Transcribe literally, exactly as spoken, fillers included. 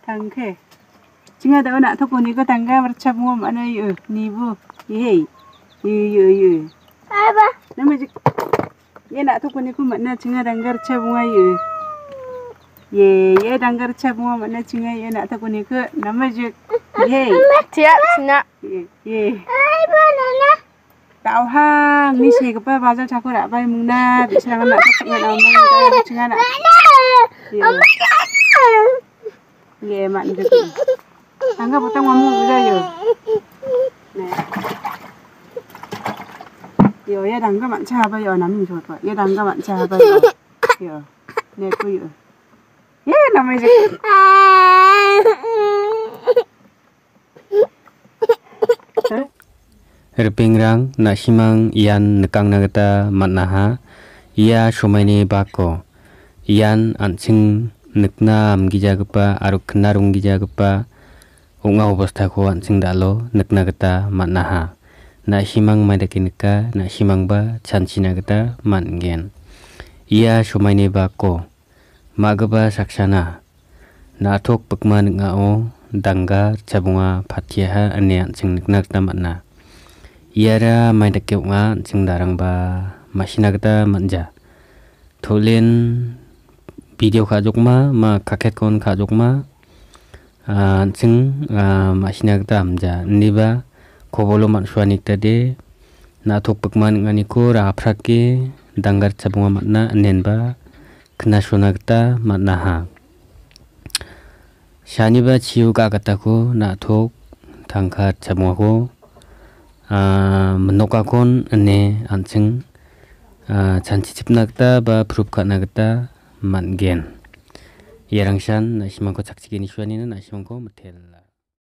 Tangke. Chính là nak thok ni ko tangga bercap ngom ana yu nibu. Ye. Yu yu yu. Apa? Nama je. Ye nak thok ni ko mana chính là tangga bercap ngom yu. Ye ye tangga bercap ngom mana chính là ye nak thok ni ko nama je. Ye. Tiap sina. Ye. Ye. Apa nana? Tao hang ni si kepa bazar cakur nak bai mungna bisa nak thok ngan amang dah chính là nak. Ye mak ni tu. Tangga potong ngomong juga yo. Nè. Yo ya tangga bạn cha bây giờ nắm mình rồi vậy. Ya tangga bạn cha bây giờ. Yo. Nè cô yo. Ye namanya je. Rpingrang nasimang ian nekang nagata matnaha ia somaini bako ian anching nekna amgijagapa aru knarung gijagapa unga obostako anching dalo nekna gata matnaha nasimang maidakinika nasimang ba chanchina gata manggen ia somaini bako magaba saksana nathok pekma ngao dangga cabunga patiaha ane anching nekna gata matna iara maidake unga anching darang ba masina gata manja tholen video khajokma ma kaket kon khajokma anching masina gata amja niba kobolo manswanik tade nathok pekman ngani ko ra phrake dangar cabunga matna nenba knasona gata matnaha shaniba chiu ga gata ko nathok thangkhat cabunga ko menokakon ane anching chanchi chipna gata ba proof khatna gata manggen yarangsan nasimangko chakchigeni shwanina nasimangko methel